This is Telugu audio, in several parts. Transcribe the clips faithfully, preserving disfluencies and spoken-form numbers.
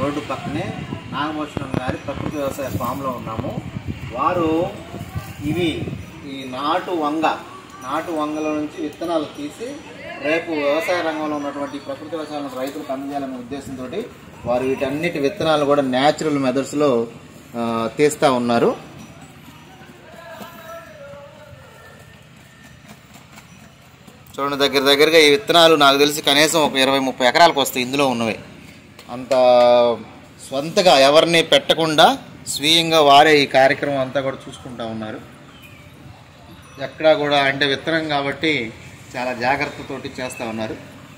రోడ్డు పక్కనే నాగభూషణం గారి ప్రకృతి వ్యవసాయ ఫామ్లో ఉన్నాము. వారు ఇవి ఈ నాటు వంగ నాటు వంగల నుంచి విత్తనాలు తీసి రేపు వ్యవసాయ రంగంలో ఉన్నటువంటి ప్రకృతి వ్యవసాయం రైతులకు అందజేయాలనే ఉద్దేశంతో వారు వీటన్నిటి విత్తనాలు కూడా న్యాచురల్ మెథడ్స్లో తీస్తూ ఉన్నారు. చూడండి, దగ్గర దగ్గరగా ఈ విత్తనాలు నాకు తెలిసి కనీసం ఒక ఇరవై ముప్పై ఎకరాలకు వస్తాయి ఇందులో ఉన్నవి. అంత స్వంతగా ఎవరిని పెట్టకుండా స్వీయంగా వారే ఈ కార్యక్రమం అంతా కూడా చూసుకుంటూ ఉన్నారు. ఎక్కడా కూడా అంటే విత్తనం కాబట్టి చాలా జాగ్రత్తతోటి చేస్తూ ఉన్నారు.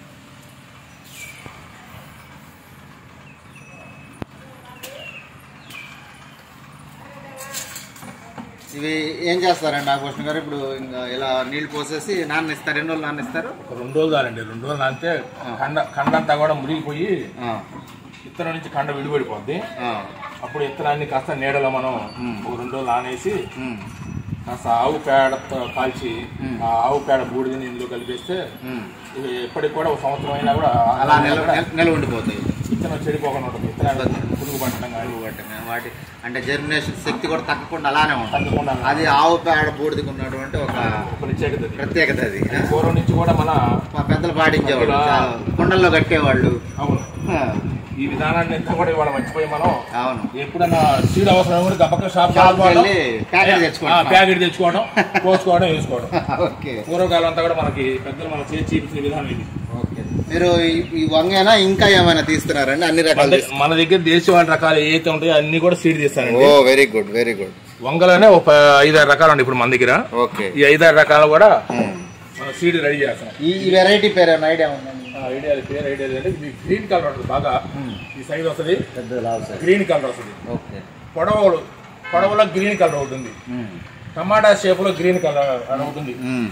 ఇవి ఏం చేస్తారండి నాగభూషణ గారు? ఇప్పుడు ఇంకా ఇలా నీళ్లు పోసేసి నాన్నిస్తారు. ఎన్ని రోజులు నాన్నిస్తారు? రెండు రోజులు కాదండి. రెండు రోజులు నానితే కండ కండ అంతా కూడా మురిగిపోయి విత్తనం నుంచి కండ విడిపడిపోద్ది. అప్పుడు విత్తనాన్ని కాస్త నీడలో మనం ఒక రెండు రోజులు నానేసి కాస్త ఆవు పేడతో కాల్చి ఆ ఆవు పేడ బూడిదని ఇందులో కలిపేస్తే ఇవి ఎప్పటికి కూడా ఒక సంవత్సరం అయినా కూడా అలా నిల్వ ఉండిపోతాయి. విత్తనం చెడిపోకుండా ఉంటుంది. విత్తనాలు పురుగు పట్టడం పురుగు పట్టడం వాటి అంటే జర్మినేషన్ శక్తి కూడా తగ్గకుండా అలానే ఉంటుంది. అది ఆవు పేడ బూడిదకు ఉన్నటువంటి ఒక ప్రత్యేకత ప్రత్యేకత అది. పూర్వం నుంచి కూడా మన పెద్దలు పాటించేవాళ్ళు, కొండల్లో కట్టేవాళ్ళు. అవును, ఈ విధానాన్ని ఎంత కూడా ఇవాళ మర్చిపోయి మనం అవును ఎప్పుడన్నా సీడ్ అవసరం కూడా గబక్క షాప్ ప్యాకెట్ తెచ్చుకోవడం ప్యాకెట్ తెచ్చుకోవడం కోసుకోవడం వేసుకోవడం. పూర్వకాలం అంతా కూడా మనకి పెద్దలు మన చేసి చూపించిన విధానం ఇది. మీరు ఈ వంగైనా ఇంకా ఏమైనా తీస్తున్నారండి? అన్ని రకాలు మన దగ్గర దేశవాళి రకాలు ఏవైతే ఉంటాయో అన్ని కూడా సీడ్ తీస్తారండి. ఓ వెరీ గుడ్ వెరీ గుడ్. వంగలోనే ఒక ఐదారు రకాలు అండి ఇప్పుడు మన దగ్గర. ఓకే, ఈ ఐదారు రకాలు కూడా మనం సీడ్ రెడీ చేస్తాం. ఈ వెరైటీ పేరు ఏమైనా ఐడియా ఉందండి? ఐడియా పేరు ఐడియా అంటే ఇది గ్రీన్ కలర్ ఉంటుంది బాగా. ఈ సైజ్ వస్తుంది, గ్రీన్ కలర్ వస్తుంది. ఓకే, పొడవలు పొడవలో గ్రీన్ కలర్ ఉంటుంది. టమాటా షేప్ లో గ్రీన్ కలర్ ఉంటుంది.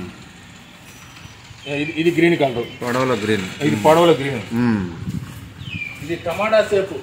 ఇది గ్రీన్ కలర్ పొడవలో గ్రీన్. ఇది పొడవలో గ్రీన్. ఇది టమాటా షేప్.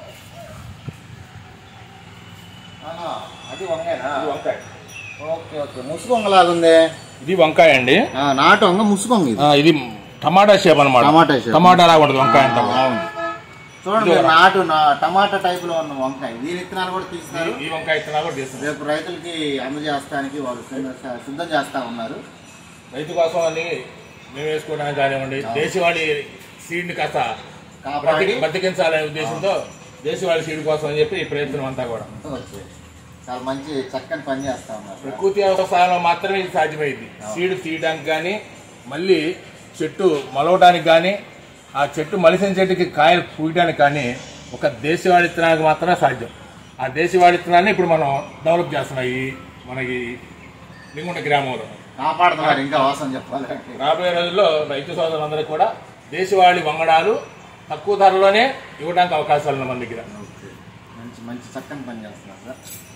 అది వంకాయ. వంకాయ. ఓకే ఓకే, ముసుగు వంగలాగా ఉంది. ఇది వంకాయ అండి. నాటు వంగ ముసుగు వంగ. ఇది టమాటా షేప్ అనమాట. టమాటా షేప్ టమాటా లాగా ఉంటుంది వంకాయ అంతా. చూడండి, నాటు టమాటా టైప్ లో ఉన్న వంకాయ. దీని విత్తనాలు కూడా తీస్తున్నారు. ఈ వంకాయ విత్తనాలు కూడా తీస్తున్నారు. రేపు రైతులకి అందజేస్తానికి వాళ్ళు సిద్ధం చేస్తా ఉన్నారు. రైతు కోసం అని మేము వేసుకోవడానికి కానివ్వండి, దేశవాళీ సీడ్ ని కాస్త బతికించాలనే ఉద్దేశంతో దేశవాళీ సీడ్ కోసం అని చెప్పి ఈ ప్రయత్నం అంతా కూడా చాలా మంచి చక్కని పని చేస్తా ఉన్నారు. ప్రకృతి వ్యవసాయంలో మాత్రమే ఇది సాధ్యమైంది. సీడ్ తీయడానికి కానీ, మళ్ళీ చెట్టు మొలవడానికి కానీ, ఆ చెట్టు మలిసిన చెట్టుకి కాయలు పూయడానికి కానీ ఒక దేశవాళీ విత్తనానికి మాత్రమే సాధ్యం. ఆ దేశవాళీ విత్తనాన్ని ఇప్పుడు మనం డెవలప్ చేస్తున్నాం ఈ మనకి లింగుంట గ్రామంలో. కాపాడుతున్నారు ఇంకా వాసన చెప్పాలి. రాబోయే రోజుల్లో రైతు సోదరులందరికీ కూడా దేశవాళీ వంగడాలు తక్కువ ధరలోనే ఇవ్వడానికి అవకాశాలు ఉన్నాయి మన దగ్గర. మంచి మంచి చక్కని పని చేస్తున్నారు సార్.